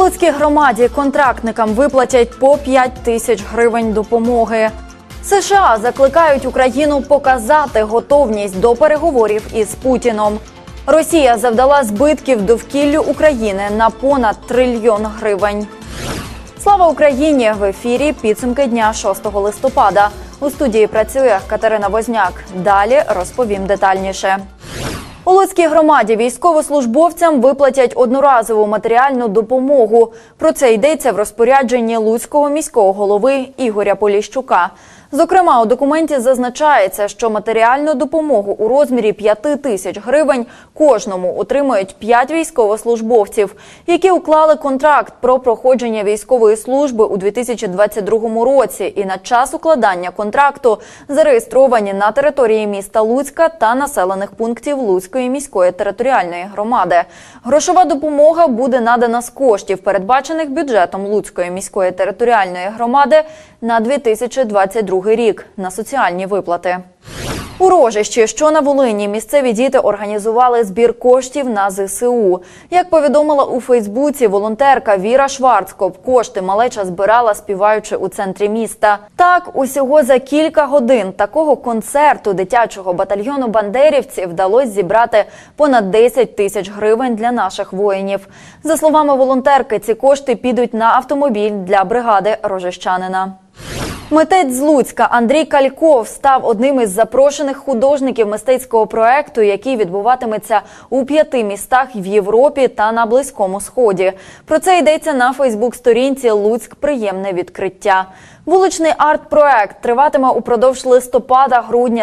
Луцькій громаді контрактникам виплатять по 5 тисяч гривень допомоги. США закликають Україну показати готовність до переговорів із Путіном. Росія завдала збитків довкіллю України на понад 1 трильйон гривень. Слава Україні! В ефірі підсумки дня 6 листопада. У студії працює Катерина Возняк. Далі розповім детальніше. У Луцькій громаді військовослужбовцям виплатять одноразову матеріальну допомогу. Про це йдеться в розпорядженні Луцького міського голови Ігоря Поліщука. Зокрема, у документі зазначається, що матеріальну допомогу у розмірі 5 тисяч гривень кожному отримають 5 військовослужбовців, які уклали контракт про проходження військової служби у 2022 році і на час укладання контракту зареєстровані на території міста Луцька та населених пунктів Луцької міської територіальної громади. Грошова допомога буде надана з коштів, передбачених бюджетом Луцької міської територіальної громади на 2022 рік на соціальні виплати. У Рожищі, що на Волині, місцеві діти організували збір коштів на ЗСУ. Як повідомила у Фейсбуці волонтерка Віра Шварцкоп, кошти малеча збирала, співаючи у центрі міста. Так, усього за кілька годин такого концерту дитячого батальйону бандерівців вдалося зібрати понад 10 тисяч гривень для наших воїнів. За словами волонтерки, ці кошти підуть на автомобіль для бригади рожищанина. Митець з Луцька Андрій Кальков став одним із запрошених художників мистецького проекту, який відбуватиметься у 5 містах в Європі та на Близькому Сході. Про це йдеться на Фейсбук-сторінці «Луцьк. Приємне відкриття». Вуличний арт-проект триватиме упродовж листопада-грудня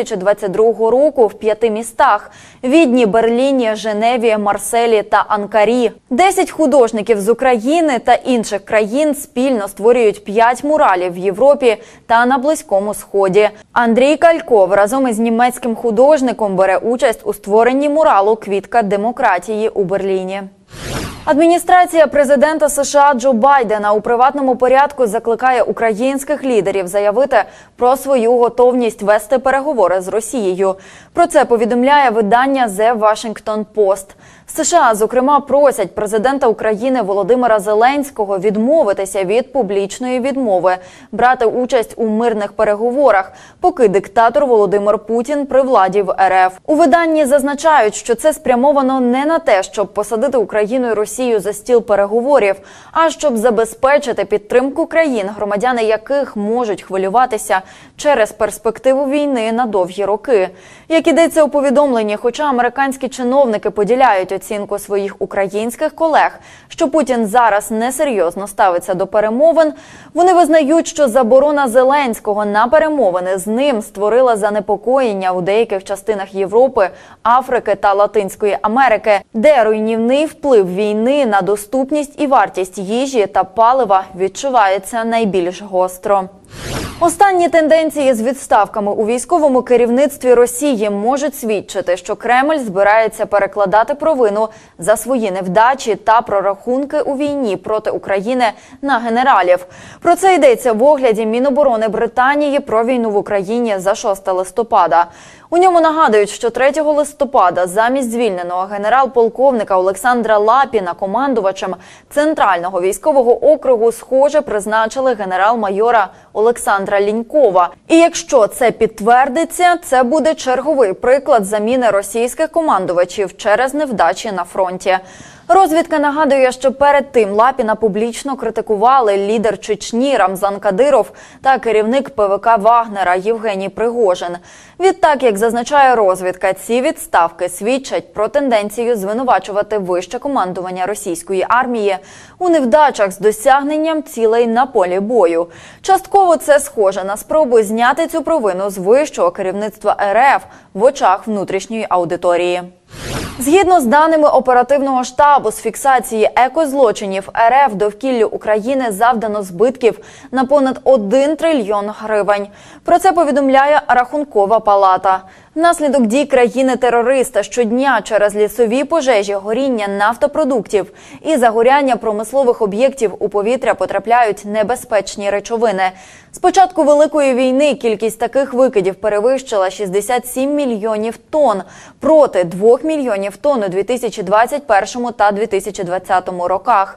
2022 року в 5 містах – Відні, Берліні, Женеві, Марселі та Анкарі. 10 художників з України та інших країн спільно створюють 5 муралів в Європі та на Близькому Сході. Андрій Кальков разом із німецьким художником бере участь у створенні муралу «Квітка демократії» у Берліні. Адміністрація президента США Джо Байдена у приватному порядку закликає українських лідерів заявити про свою готовність вести переговори з Росією. Про це повідомляє видання The Washington Post. США, зокрема, просять президента України Володимира Зеленського відмовитися від публічної відмови, брати участь у мирних переговорах, поки диктатор Володимир Путін при владі в РФ. У виданні зазначають, що це спрямовано не на те, щоб посадити Україну і Росію за стіл переговорів, а щоб забезпечити підтримку країн, громадяни яких можуть хвилюватися через перспективу війни на довгі роки. Як ідеться у повідомленні, хоча американські чиновники поділяють оцінку своїх українських колег, що Путін зараз несерйозно ставиться до перемовин, вони визнають, що заборона Зеленського на перемовини з ним створила занепокоєння у деяких частинах Європи, Африки та Латинської Америки, де руйнівний вплив війни на доступність і вартість їжі та палива відчувається найбільш гостро. Останні тенденції з відставками у військовому керівництві Росії можуть свідчити, що Кремль збирається перекладати провину за свої невдачі та прорахунки у війні проти України на генералів. Про це йдеться в огляді Міноборони Британії про війну в Україні за 6 листопада. У ньому нагадують, що 3 листопада замість звільненого генерал-полковника Олександра Лапіна командувачем Центрального військового округу, схоже, призначили генерал-майора Олександра Лінькова. І якщо це підтвердиться, це буде черговий приклад заміни російських командувачів через невдачі на фронті. Розвідка нагадує, що перед тим Лапіна публічно критикували лідер Чечні Рамзан Кадиров та керівник ПВК Вагнера Євгеній Пригожин. Відтак, як зазначає розвідка, ці відставки свідчать про тенденцію звинувачувати вище командування російської армії у невдачах з досягненням цілей на полі бою. Частково це схоже на спробу зняти цю провину з вищого керівництва РФ в очах внутрішньої аудиторії. Згідно з даними оперативного штабу з фіксації екозлочинів РФ довкіллю України завдано збитків на понад 1 трильйон гривень. Про це повідомляє Рахункова палата. Внаслідок дій країни-терориста щодня через лісові пожежі, горіння нафтопродуктів і загоряння промислових об'єктів у повітря потрапляють небезпечні речовини. З початку Великої війни кількість таких викидів перевищила 67 мільйонів тонн проти 2 мільйонів тонн у 2021 та 2020 роках.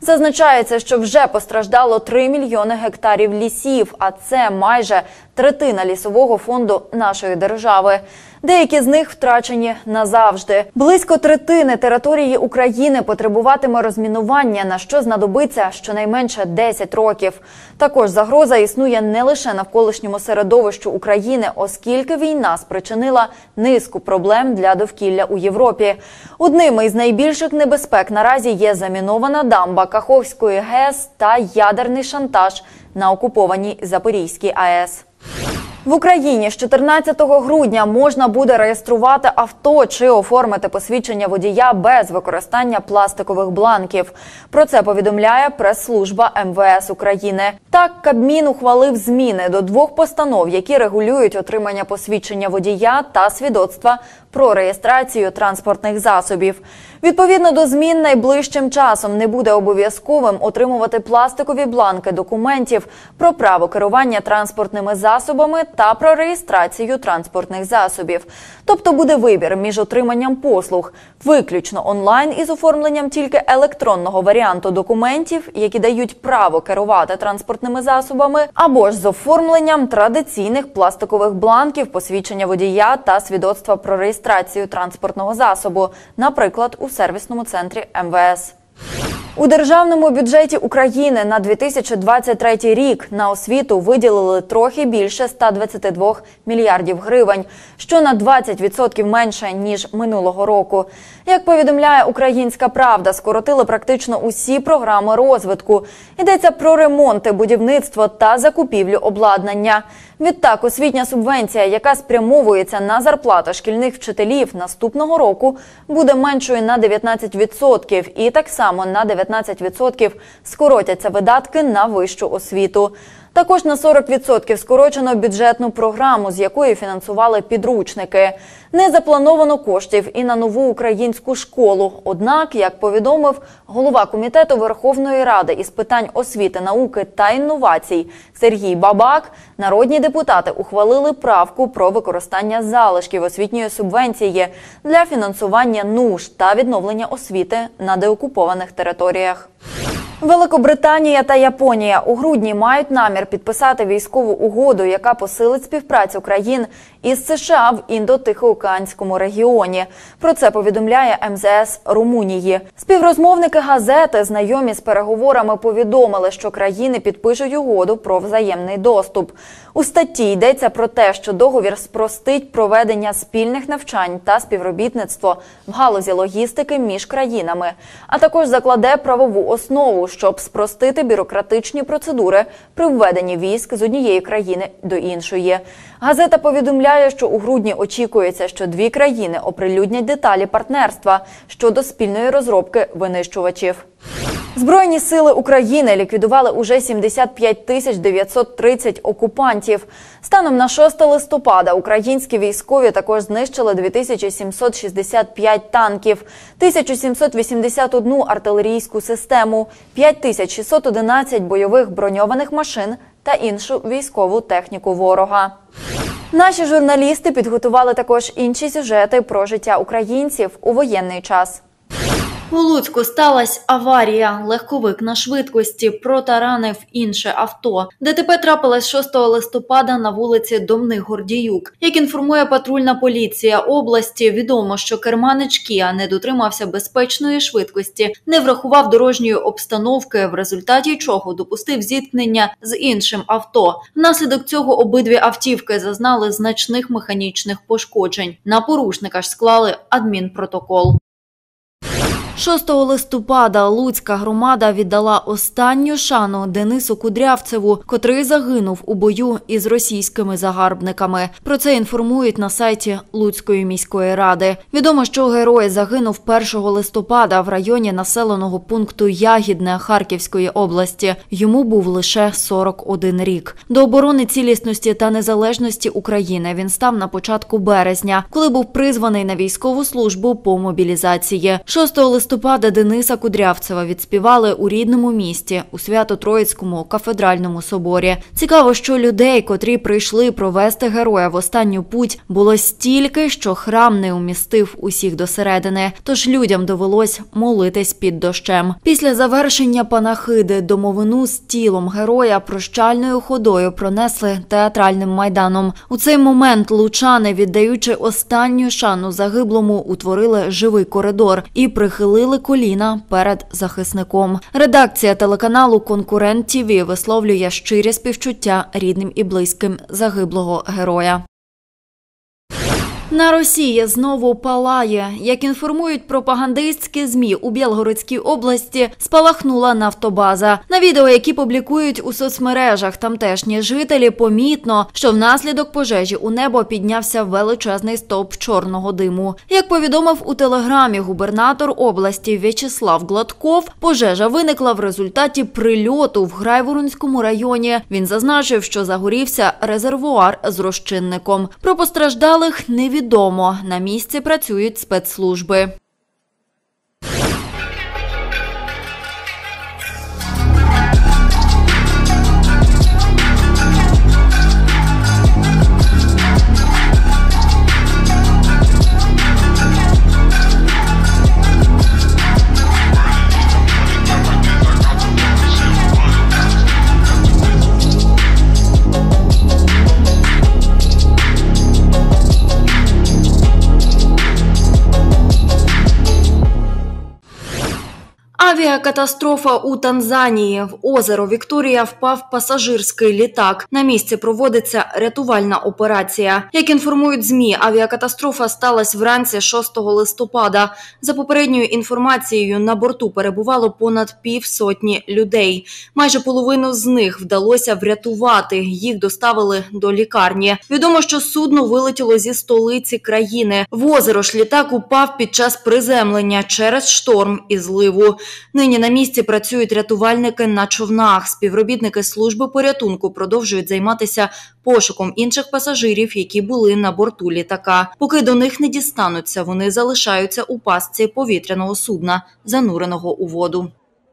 Зазначається, що вже постраждало 3 мільйони гектарів лісів, а це майже третина лісового фонду нашої держави. Деякі з них втрачені назавжди. Близько третини території України потребуватиме розмінування, на що знадобиться щонайменше 10 років. Також загроза існує не лише навколишньому середовищу України, оскільки війна спричинила низку проблем для довкілля у Європі. Одними із найбільших небезпек наразі є замінована дамба Каховської ГЕС та ядерний шантаж на окупованій Запорізькій АЕС. В Україні з 14 грудня можна буде реєструвати авто чи оформити посвідчення водія без використання пластикових бланків. Про це повідомляє прес-служба МВС України. Так, Кабмін ухвалив зміни до 2 постанов, які регулюють отримання посвідчення водія та свідоцтва про реєстрацію транспортних засобів. Відповідно до змін, найближчим часом не буде обов'язковим отримувати пластикові бланки документів про право керування транспортними засобами та про реєстрацію транспортних засобів. Тобто буде вибір між отриманням послуг виключно онлайн із оформленням тільки електронного варіанту документів, які дають право керувати транспортними засобами, або ж з оформленням традиційних пластикових бланків посвідчення водія та свідоцтва про реєстрацію транспортного засобу, наприклад, у сервісному центрі МВС. У Державному бюджеті України на 2023 рік на освіту виділили трохи більше 122 мільярдів гривень, що на 20% менше, ніж минулого року. Як повідомляє «Українська правда», скоротили практично усі програми розвитку. Йдеться про ремонти, будівництво та закупівлю обладнання. Відтак, освітня субвенція, яка спрямовується на зарплату шкільних вчителів, наступного року буде меншою на 19%. І так само на 19% скоротяться видатки на вищу освіту. Також на 40% скорочено бюджетну програму, з якої фінансували підручники. Не заплановано коштів і на нову українську школу. Однак, як повідомив голова Комітету Верховної Ради із питань освіти, науки та інновацій Сергій Бабак, народні депутати ухвалили правку про використання залишків освітньої субвенції для фінансування нужд та відновлення освіти на деокупованих територіях. Великобританія та Японія у грудні мають намір підписати військову угоду, яка посилить співпрацю країн із США в Індо-Тихоокеанському регіоні. Про це повідомляє МЗС Румунії. Співрозмовники газети, знайомі з переговорами, повідомили, що країни підпишуть угоду про взаємний доступ. У статті йдеться про те, що договір спростить проведення спільних навчань та співробітництво в галузі логістики між країнами, а також закладе правову основу, щоб спростити бюрократичні процедури при введенні військ з однієї країни до іншої. Газета повідомляє, що у грудні очікується, що 2 країни оприлюднять деталі партнерства щодо спільної розробки винищувачів. Збройні сили України ліквідували уже 75 930 окупантів. Станом на 6 листопада українські військові також знищили 2765 танків, 1781 артилерійську систему, 5611 бойових броньованих машин та іншу військову техніку ворога. Наші журналісти підготували також інші сюжети про життя українців у воєнний час. У Луцьку сталася аварія. Легковик на швидкості протаранив інше авто. ДТП трапилось 6 листопада на вулиці Домних-Гордіюк. Як інформує патрульна поліція області, відомо, що керманич Кіа не дотримався безпечної швидкості, не врахував дорожньої обстановки, в результаті чого допустив зіткнення з іншим авто. Внаслідок цього обидві автівки зазнали значних механічних пошкоджень. На порушника ж склали адмінпротокол. 6 листопада Луцька громада віддала останню шану Денису Кудрявцеву, котрий загинув у бою із російськими загарбниками. Про це інформують на сайті Луцької міської ради. Відомо, що герой загинув 1 листопада в районі населеного пункту Ягідне Харківської області. Йому був лише 41 рік. До оборони цілісності та незалежності України він став на початку березня, коли був призваний на військову службу по мобілізації. 6 листопада листопада Дениса Кудрявцева відспівали у рідному місті, у Свято-Троїцькому кафедральному соборі. Цікаво, що людей, котрі прийшли провести героя в останню путь, було стільки, що храм не умістив усіх досередини, тож людям довелось молитись під дощем. Після завершення панахиди домовину з тілом героя прощальною ходою пронесли театральним майданом. У цей момент лучани, віддаючи останню шану загиблому, утворили живий коридор і прихилили коліна перед захисником. Редакція телеканалу «Конкурент ТІВІ» висловлює щирі співчуття рідним і близьким загиблого героя. На Росії знову палає. Як інформують пропагандистські ЗМІ, у Білгородській області спалахнула нафтобаза. На відео, які публікують у соцмережах тамтешні жителі, помітно, що внаслідок пожежі у небо піднявся величезний стовп чорного диму. Як повідомив у телеграмі губернатор області В'ячеслав Гладков, пожежа виникла в результаті прильоту в Грайворонському районі. Він зазначив, що загорівся резервуар з розчинником. Про постраждалих невідомо. На місці працюють спецслужби. Авіакатастрофа у Танзанії. В озеро Вікторія впав пасажирський літак. На місці проводиться рятувальна операція. Як інформують ЗМІ, авіакатастрофа сталася вранці 6 листопада. За попередньою інформацією, на борту перебувало понад півсотні людей. Майже половину з них вдалося врятувати. Їх доставили до лікарні. Відомо, що судно вилетіло зі столиці країни. В озеро ж літак упав під час приземлення через шторм і зливу. Нині на місці працюють рятувальники на човнах. Співробітники служби порятунку продовжують займатися пошуком інших пасажирів, які були на борту літака. Поки до них не дістануться, вони залишаються у пастці повітряного судна, зануреного у воду.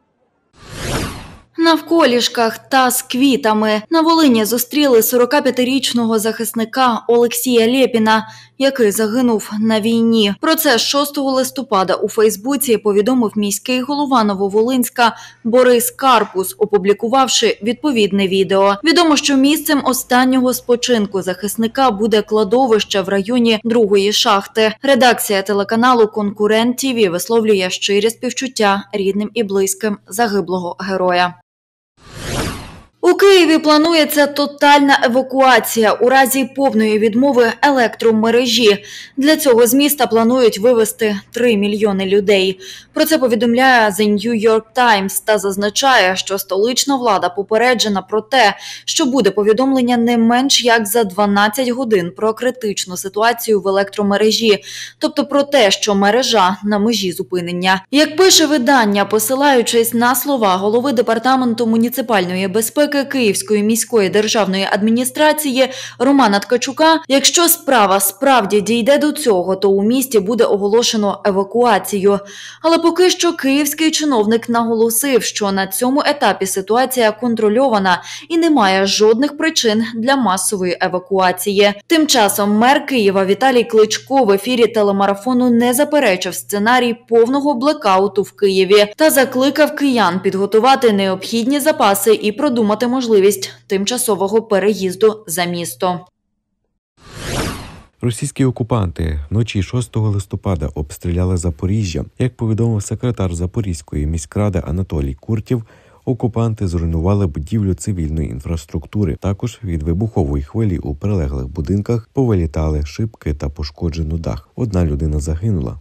Навколішках та з квітами. На Волині зустріли 45-річного захисника Олексія Лєпіна, який загинув на війні. Про це 6 листопада у Фейсбуці повідомив міський голова Нововолинська Борис Карпус, опублікувавши відповідне відео. Відомо, що місцем останнього спочинку захисника буде кладовище в районі 2-ї шахти. Редакція телеканалу «Конкурент ТІВІ» висловлює щирі співчуття рідним і близьким загиблого героя. У Києві планується тотальна евакуація у разі повної відмови електромережі. Для цього з міста планують вивезти 3 мільйони людей. Про це повідомляє The New York Times та зазначає, що столична влада попереджена про те, що буде повідомлення не менш як за 12 годин про критичну ситуацію в електромережі, тобто про те, що мережа на межі зупинення. Як пише видання, посилаючись на слова голови Департаменту муніципальної безпеки Київської міської державної адміністрації Романа Ткачука, якщо справа справді дійде до цього, то у місті буде оголошено евакуацію. Але поки що київський чиновник наголосив, що на цьому етапі ситуація контрольована і немає жодних причин для масової евакуації. Тим часом мер Києва Віталій Кличко в ефірі телемарафону не заперечив сценарій повного блекауту в Києві та закликав киян підготувати необхідні запаси і продумати можливість тимчасового переїзду за місто. Російські окупанти вночі 6 листопада обстріляли Запоріжжя. Як повідомив секретар Запорізької міськради Анатолій Куртів, окупанти зруйнували будівлю цивільної інфраструктури. Також від вибухової хвилі у прилеглих будинках повилітали шибки та пошкоджено дах. 1 людина загинула.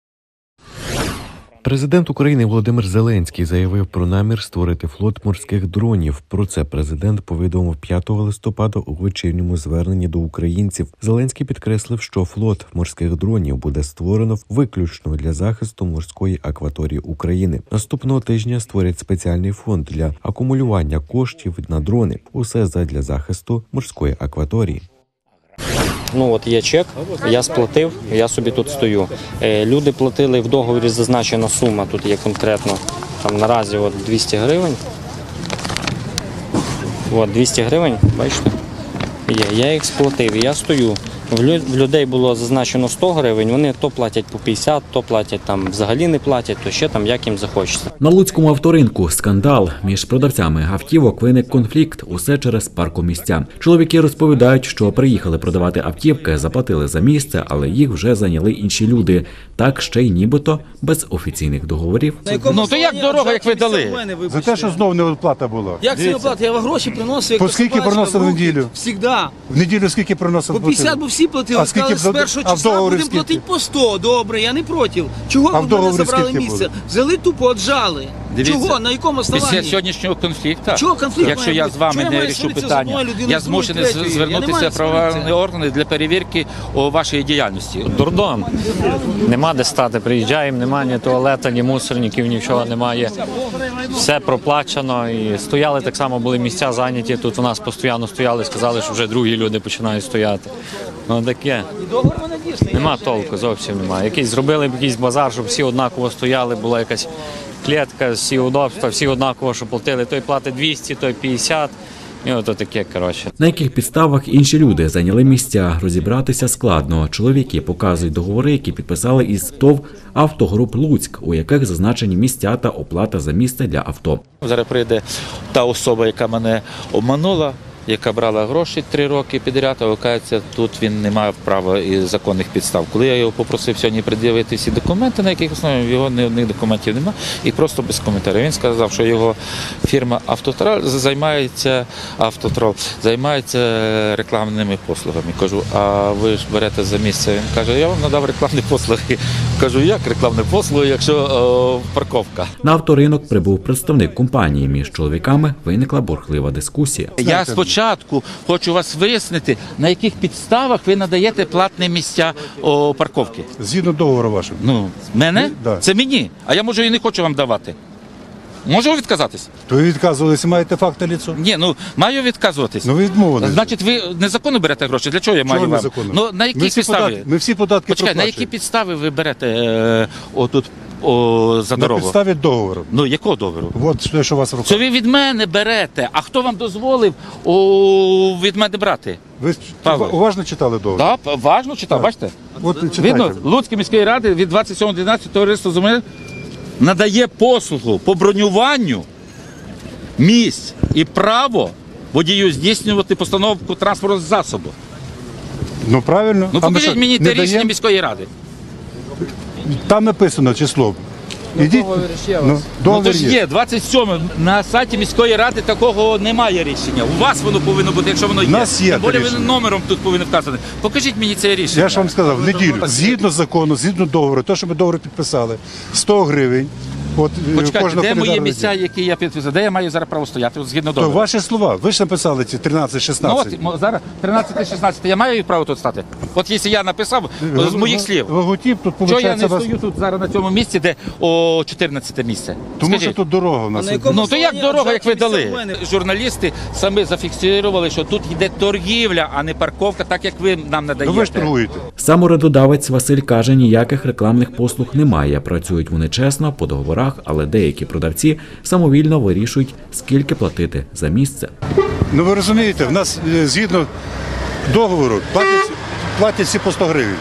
Президент України Володимир Зеленський заявив про намір створити флот морських дронів. Про це президент повідомив 5 листопада у вечірньому зверненні до українців. Зеленський підкреслив, що флот морських дронів буде створено виключно для захисту морської акваторії України. Наступного тижня створять спеціальний фонд для акумулювання коштів на дрони. Усе задля захисту морської акваторії. Ну от є чек, я сплатив, я собі тут стою. Люди платили в договорі, зазначена сума, тут є конкретно, там наразі от 200 гривень. От 200 гривень, бачите, є. Я їх сплатив, і я стою. В людей було зазначено 100 гривень, вони то платять по 50, то платять там взагалі не платять, то ще там як їм захочеться. На Луцькому авторинку скандал. Між продавцями автівок виник конфлікт. Усе через паркомісця. Чоловіки розповідають, що приїхали продавати автівки, заплатили за місце, але їх вже зайняли інші люди. Так ще й нібито без офіційних договорів. Ну то як дорога, як ви дали? За те, що знову неоплата була. Як це не оплата? Я вам гроші приносив. По скільки приносив в неділю? Всігда. В неділю скільки приносив? По 50, бо всі платили. А скільки Сказали, з першого числа будемо платити по 100. Добре, я не проти. Чого ви в мене забрали місце? Взяли тупо, отжали. Чого? На якому основанні? Після сьогоднішнього конфлікту, Чого конфлікт якщо має я бути? з вами Чого я не маю рішу сваритися з питання, одною людиною, я з другою, змушений третьою? Я не звернутися маю в правоохоронні сваритися. органи для перевірки вашої діяльності. Дурдом. Нема де стати. Приїжджаємо, немає ні туалета, ні мусорників, нічого немає. Все проплачено. І стояли так само, були місця зайняті. Тут у нас постійно стояли, сказали, що вже другі люди починають стояти. Ну таке. Нема толку, зовсім немає. Якийсь зробили б якийсь базар, щоб всі однаково стояли, була якась клітка, всі удобства, всі однаково, що платили. Той платить 200, той 50. І ото таке, коротше. На яких підставах інші люди зайняли місця, розібратися складно. Чоловіки показують договори, які підписали із ТОВ «Автогруп Луцьк», у яких зазначені місця та оплата за місце для авто. Зараз прийде та особа, яка мене обманула, яка брала гроші 3 роки підряд, а виявляється, тут він не має права і законних підстав. Коли я його попросив сьогодні пред'явити всі документи, на яких основі його ні одних документів немає, і просто без коментарів. Він сказав, що його фірма «Автотрол» займається рекламними послугами. Кажу, а ви ж берете за місце? Він каже, я вам надав рекламні послуги. Кажу, як рекламні послуги, якщо парковка? На авторинок прибув представник компанії. Між чоловіками виникла бурхлива дискусія. Я спочатку хочу вас вияснити, на яких підставах ви надаєте платні місця парковки. Згідно договору вашого. Ну, мене? Да. Це мені. А я, може, і не хочу вам давати. Можу відказатись? То ви відказувалися, маєте факт на ліцо? Ні, ну, маю відказуватись. Ну ви відмовилися. Значить, ви незаконно берете гроші? Для чого я маю Чого вам? незаконно? Ну, на які підстави? Ми всі податки Почекай, на які проплачуємо. підстави ви берете отут за На дорогу? підставі договору. Ну, якого договору? От те, що у вас в Це руках. ви від мене берете. А хто вам дозволив від мене брати? Ви Павло. уважно читали договор? Так, важно читав, бачите? От читайте. Видно, Луцької міської ради від 27.12 товариство земель надає послугу по бронюванню місць і право водію здійснювати постановку транспортного засобу. Ну правильно. Ну А ми покажіть що, мені не те рішення даємо? міської ради. Там написано число. Ідіть. Ну, Ну договір то ж є, 27 на сайті міської ради такого немає рішення. У вас воно повинно бути, якщо воно є. У нас є Тим більше рішення. ви номером тут повинні вказати. Покажіть мені це рішення. Я ж вам сказав, в неділю. Згідно закону, згідно договору, те, що ми договор підписали, 100 гривень. От, Почекайте, кожного де мої календарного місця, дня. які я підписав? Де я маю зараз право стояти? От згідно То договору. ваші слова, ви ж написали ці 13-16. Ну от зараз 13-16, я маю право тут стати? От якщо я написав з моїх слів, Логотип тут чого я виходить не вас... стою тут зараз на цьому місці, де 14 місце? Тому що Скажіть. тут дорога у нас. на якому Ну то як основанні дорога, як ви отжаті місця дали? в мене? Журналісти самі зафіксували, що тут йде торгівля, а не парковка, так як ви нам Ну надаєте. ви ж торгуєте. Сам орендодавець Василь каже, ніяких рекламних послуг немає. Працюють вони чесно, по договорах, але деякі продавці самовільно вирішують, скільки платити за місце. Ну ви розумієте, в нас згідно договору платять всі по 100 гривень.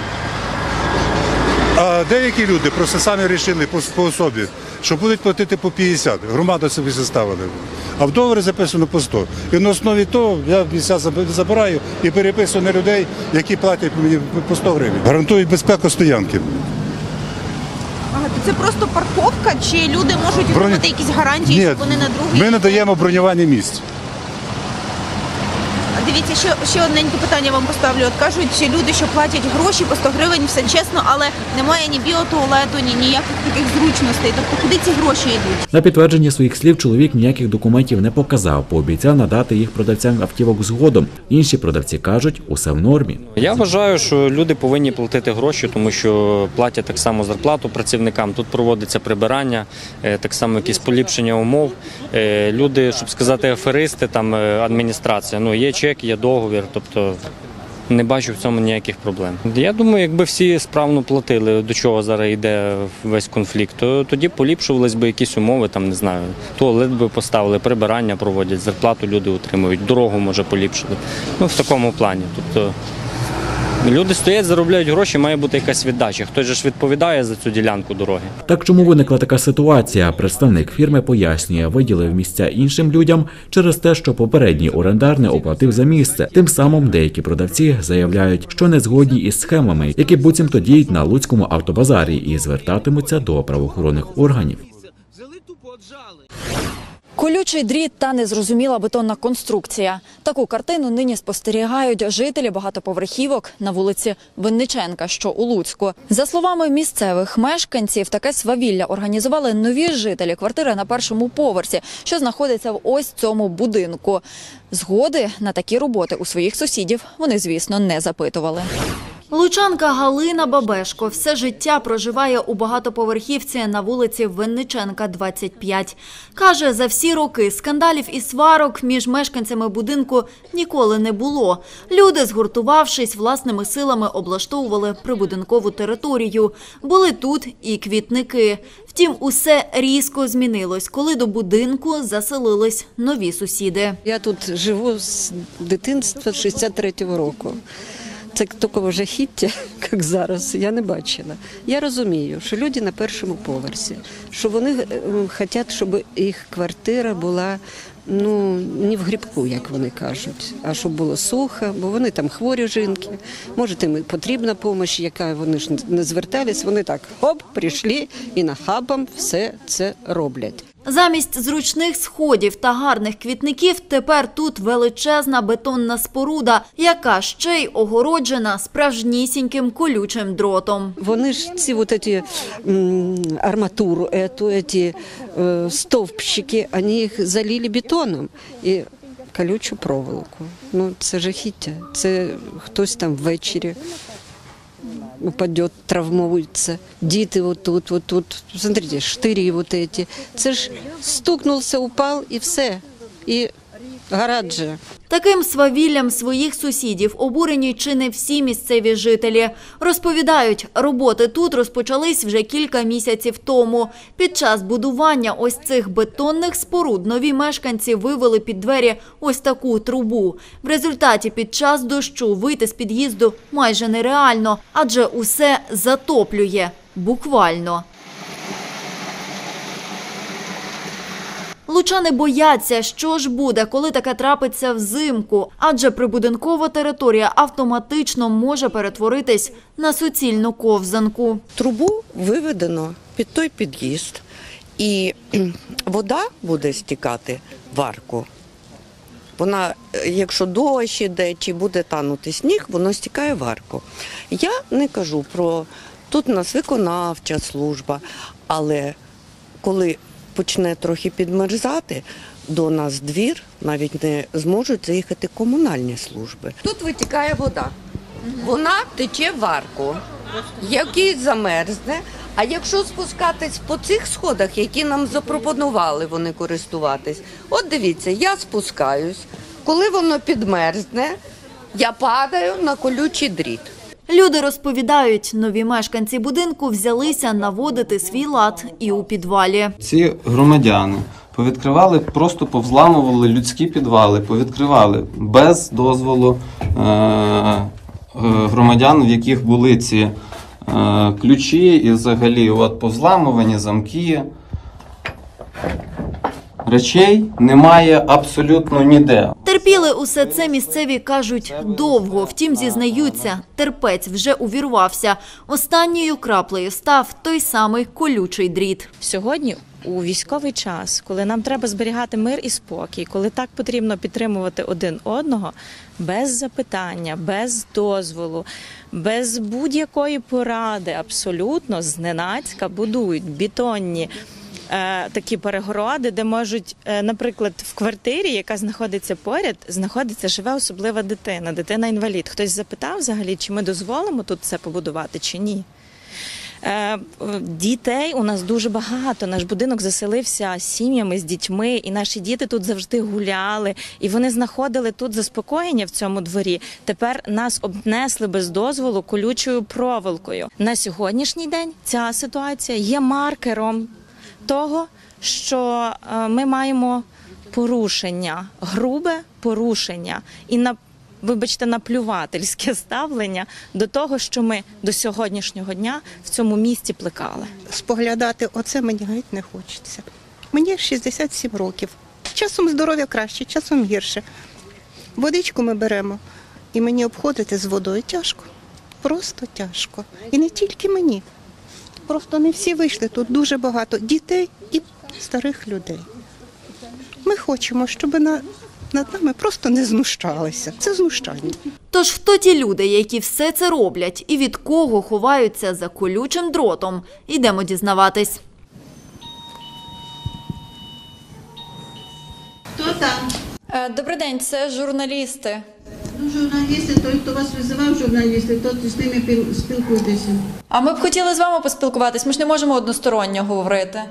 А деякі люди просто самі вирішили по особі, що будуть платити по 50. Громада собі заставили. А в договорі записано по 100. І на основі того я місця забираю і переписую на людей, які платять мені по 100 гривень. Гарантують безпеку стоянки. Ага, то це просто парковка, чи люди можуть отримати якісь гарантії, Ні, що вони на другий? ми надаємо бронювання місць. Дивіться, ще одненьке питання вам поставлю. От кажуть, люди, що платять гроші по 100 гривень, все чесно, але немає ні біотуалету, ні ніяких таких зручностей. Тобто куди ці гроші йдуть? На підтвердження своїх слів чоловік ніяких документів не показав, пообіцяв надати їх продавцям автівок згодом. Інші продавці кажуть, усе в нормі. Я вважаю, що люди повинні платити гроші, тому що платять так само зарплату працівникам. Тут проводиться прибирання, так само якісь поліпшення умов. Люди, щоб сказати, аферисти, там адміністрація. Ну є чек, є договір. Тобто Не бачу в цьому ніяких проблем. Я думаю, якби всі справно платили, до чого зараз йде весь конфлікт, то тоді поліпшувались би якісь умови, там, не знаю, туалет би поставили, прибирання проводять, зарплату люди отримують, дорогу, може, поліпшили. Ну, в такому плані. Тобто люди стоять, заробляють гроші, має бути якась віддача. Хтось же ж відповідає за цю ділянку дороги. Так чому виникла така ситуація? Представник фірми пояснює, виділив місця іншим людям через те, що попередній орендар не оплатив за місце. Тим самим деякі продавці заявляють, що не згодні із схемами, які буцімто діють на Луцькому автобазарі і звертатимуться до правоохоронних органів. Взяли тупо оджали. Колючий дріт та незрозуміла бетонна конструкція. Таку картину нині спостерігають жителі багатоповерхівок на вулиці Винниченка, що у Луцьку. За словами місцевих мешканців, таке свавілля організували нові жителі квартири на першому поверсі, що знаходиться в ось цьому будинку. Згоди на такі роботи у своїх сусідів вони, звісно, не запитували. Лучанка Галина Бабешко все життя проживає у багатоповерхівці на вулиці Винниченка, 25. Каже, за всі роки скандалів і сварок між мешканцями будинку ніколи не було. Люди, згуртувавшись, власними силами облаштовували прибудинкову територію. Були тут і квітники. Втім, усе різко змінилось, коли до будинку заселились нові сусіди. Я тут живу з дитинства 63-го року. Це такого жахіття, як зараз, я не бачила. Я розумію, що люди на першому поверсі, що вони хочуть, щоб їх квартира була не в грибку, як вони кажуть, а щоб було сухо, бо вони там хворі жінки, може їм потрібна допомога, яка вони ж не звертались, вони так хоп, прийшли і нахабом все це роблять. Замість зручних сходів та гарних квітників тепер тут величезна бетонна споруда, яка ще й огороджена справжнісіньким колючим дротом. Вони ж ці арматуру, ці стовпчики, вони їх залили бетоном і колючу проволоку. Це жахіття, це хтось там ввечері упадет, травмується. Діти тут. Смотрите, штирі эти. Це ж стукнувся, упав і все. І гараджі. Таким свавіллям своїх сусідів обурені чи не всі місцеві жителі. Розповідають, роботи тут розпочались вже кілька місяців тому. Під час будування ось цих бетонних споруд нові мешканці вивели під двері ось таку трубу. В результаті під час дощу вийти з під'їзду майже нереально, адже усе затоплює. Буквально. Лучани бояться, що ж буде, коли таке трапиться взимку, адже прибудинкова територія автоматично може перетворитись на суцільну ковзанку. Трубу виведено під той під'їзд, і вода буде стікати в арку. Вона, якщо дощ іде чи буде танути сніг, воно стікає в арку. Я не кажу про, тут у нас виконавча служба, але коли почне трохи підмерзати, до нас двір навіть не зможуть заїхати комунальні служби. Тут витікає вода. Вона тече в арку, який замерзне. А якщо спускатись по цих сходах, які нам запропонували вони користуватись, от дивіться, я спускаюсь, коли воно підмерзне, я падаю на колючий дріт. Люди розповідають, нові мешканці будинку взялися наводити свій лад і у підвалі. Ці громадяни повідкривали, просто повзламували людські підвали, повідкривали без дозволу громадян, в яких були ці ключі і взагалі повзламувані замки. Речей немає абсолютно ніде. Терпіли усе це місцеві, кажуть, довго. Втім, зізнаються, терпець вже увірвався. Останньою краплею став той самий колючий дріт. Сьогодні у військовий час, коли нам треба зберігати мир і спокій, коли так потрібно підтримувати один одного, без запитання, без дозволу, без будь-якої поради, абсолютно зненацька будують бетонні такі перегороди, де можуть, наприклад, в квартирі, яка знаходиться поряд, знаходиться живе особлива дитина, дитина-інвалід. Хтось запитав взагалі, чи ми дозволимо тут це побудувати, чи ні? Дітей у нас дуже багато. Наш будинок заселився сім'ями з дітьми, і наші діти тут завжди гуляли, і вони знаходили тут заспокоєння в цьому дворі. Тепер нас обнесли без дозволу колючою проволокою. На сьогоднішній день ця ситуація є маркером того, що ми маємо порушення, грубе порушення і вибачте, наплювательське ставлення до того, що ми до сьогоднішнього дня в цьому місті плекали. Споглядати оце мені геть не хочеться. Мені 67 років. Часом здоров'я краще, часом гірше. Водичку ми беремо, і мені обходити з водою тяжко. Просто тяжко. І не тільки мені. Просто не всі вийшли. Тут дуже багато дітей і старих людей. Ми хочемо, щоб над нами просто не знущалися. Це знущання. Тож хто ті люди, які все це роблять і від кого ховаються за колючим дротом? Йдемо дізнаватись. Хто там? Добрий день, це журналісти. Ну, журналісти, той, хто вас визивав, журналісти, то з ними спілкуйтеся. А ми б хотіли з вами поспілкуватись, ми ж не можемо односторонньо говорити.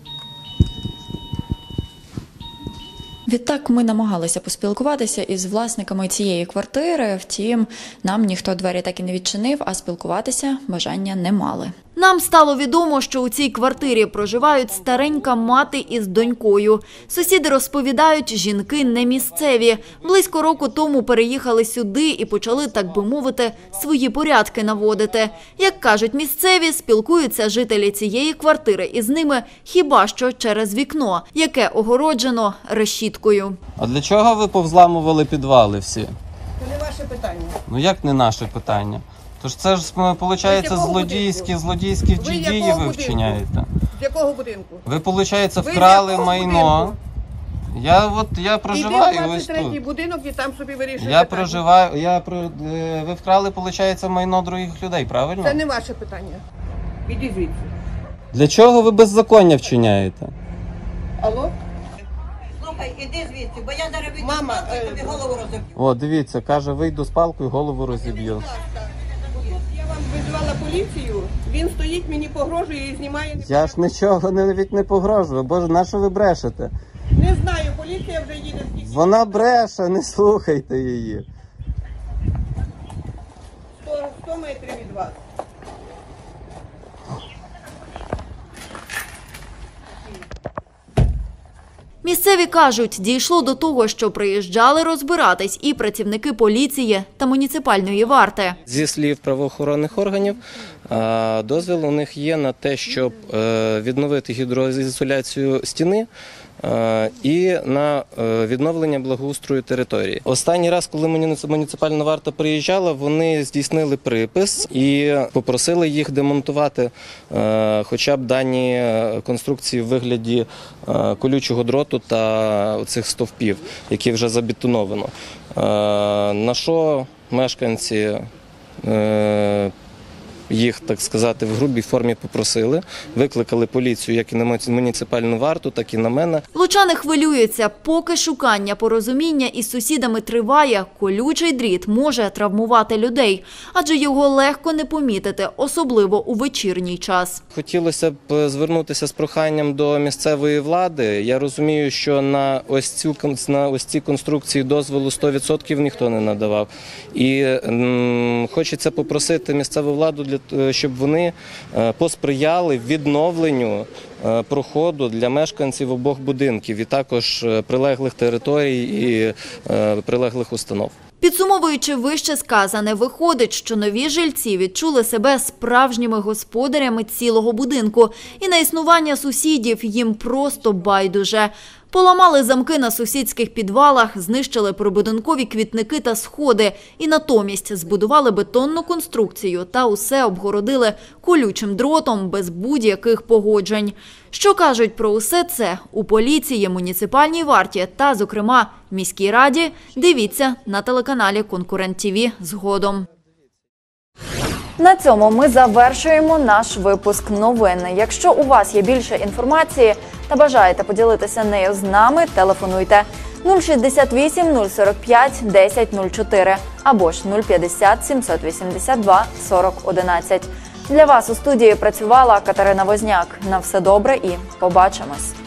Відтак ми намагалися поспілкуватися із власниками цієї квартири, втім, нам ніхто двері так і не відчинив, а спілкуватися бажання не мали. Нам стало відомо, що у цій квартирі проживають старенька мати із донькою. Сусіди розповідають, жінки не місцеві. Близько року тому переїхали сюди і почали, так би мовити, свої порядки наводити. Як кажуть місцеві, спілкуються жителі цієї квартири із ними хіба що через вікно, яке огороджено решіткою. А для чого ви повзламували підвали всі? Це не ваше питання. Ну як не наше питання? Тож це ж, виходить, злодійські дії ви вчиняєте. З якого будинку? Ви, виходить, вкрали майно. Я проживаю ось тут. Іди в 23-й будинок і там собі вирішуєте. Я проживаю, ви вкрали, виходить, майно других людей, правильно? Це не ваше питання. Іди звідси. Для чого ви беззаконня вчиняєте? Алло? Слухай, іди звідси, бо я зараз вийду з палкою і тобі голову розіб'ю. О, дивіться, каже, вийду з палкою, голову розіб'ю. Я вам визвала поліцію, він стоїть, мені погрожує і знімає. Я ж нічого навіть не погрожую. Боже, на що ви брешете? Не знаю, поліція вже їде. Вона бреше, не слухайте її. 100 метрів від вас. Місцеві кажуть, дійшло до того, що приїжджали розбиратись і працівники поліції та муніципальної варти. Зі слів правоохоронних органів, дозвіл у них є на те, щоб відновити гідроізоляцію стіни і на відновлення благоустрою території. Останній раз, коли муніципальна варта приїжджала, вони здійснили припис і попросили їх демонтувати хоча б дані конструкції в вигляді колючого дроту та цих стовпів, які вже забетоновано. На що мешканці їх, так сказати, в грубій формі попросили, викликали поліцію як і на муніципальну варту, так і на мене. Лучани хвилюються, поки шукання порозуміння із сусідами триває, колючий дріт може травмувати людей, адже його легко не помітити, особливо у вечірній час. Хотілося б звернутися з проханням до місцевої влади. Я розумію, що на ось ці конструкції дозволу 100% ніхто не надавав. І хочеться попросити місцеву владу, щоб вони посприяли відновленню проходу для мешканців обох будинків і також прилеглих територій і прилеглих установ. Підсумовуючи вище сказане, виходить, що нові жильці відчули себе справжніми господарями цілого будинку, і на існування сусідів їм просто байдуже. Поламали замки на сусідських підвалах, знищили прибудинкові квітники та сходи і натомість збудували бетонну конструкцію та усе обгородили колючим дротом без будь-яких погоджень. Що кажуть про усе це у поліції, муніципальній варті та, зокрема, міській раді, дивіться на телеканалі «Конкурент ТВ» згодом. На цьому ми завершуємо наш випуск новин. Якщо у вас є більше інформації та бажаєте поділитися нею з нами, телефонуйте 068 045 10 04 або ж 050 782 40 11. Для вас у студії працювала Катерина Возняк. На все добре і побачимось.